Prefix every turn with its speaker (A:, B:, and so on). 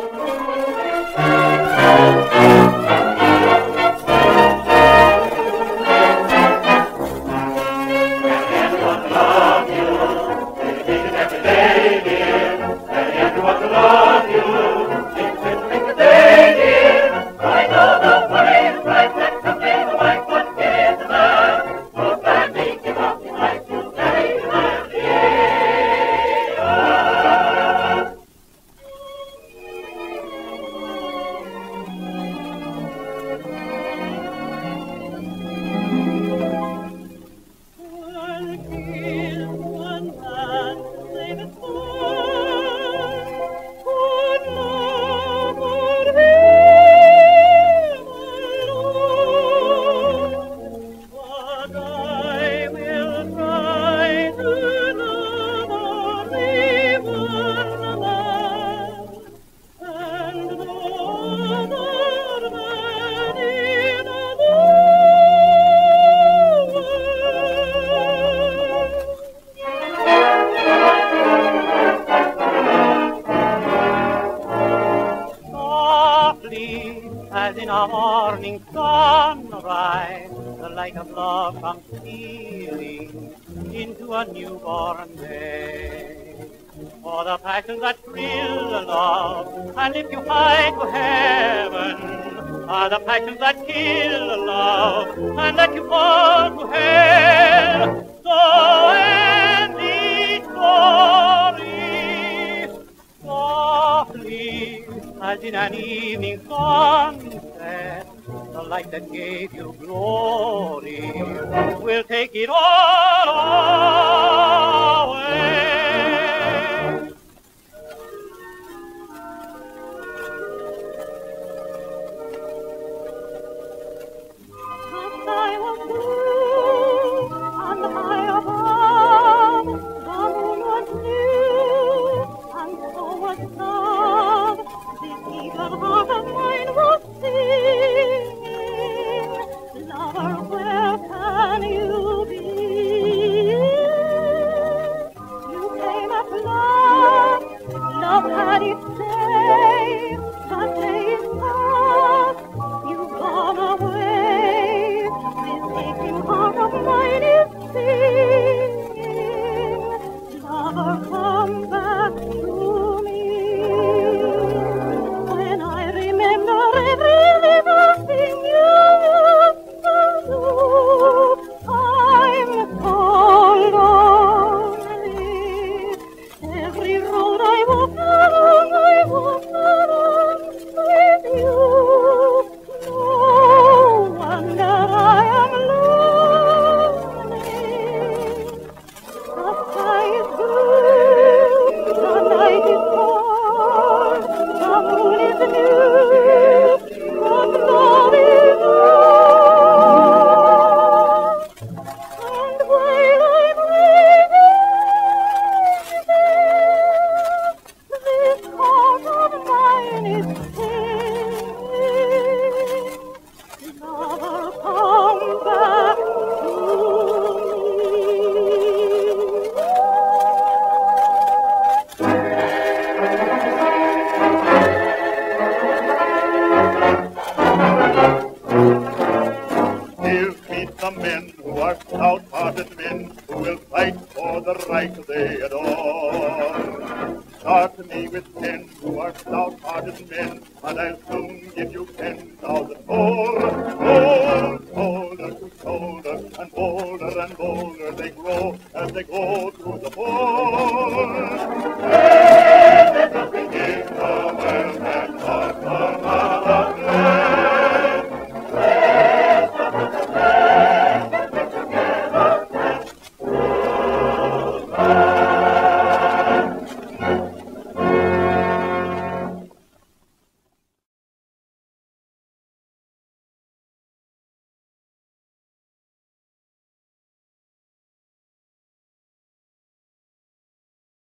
A: As in a morning sunrise, the light of love comes stealing into a newborn day. For the passions that thrill the love and lift you high to heaven are the passions that kill the love and let you fall to hell. So end the story softly, as in an evening sunset, the light that gave you glory will take it all away. The sky was blue and high above, the moon was blue and so was love. This eagle heart of mine was singing, lover, where can you be? You came at last, love had its day, that day is past, you've gone away. This aching heart of mine is singing, lover, come back to me. When I remember every little thing you used to do, I'm so lonely. Every road I walk along with you. No wonder I am lonely. The sky is blue, the night is cold, the moon is new, but love is lost. And while I'm waiting there, this heart of mine is singing, lover, come back to
B: Here meet the men who are stout-hearted men, who will fight for the right they adore. Start me with 10 who are stout-hearted men, and I'll soon give you 10,000 more. Hold shoulder to shoulder, and bolder they grow as they go through the war. Hey, let us begin.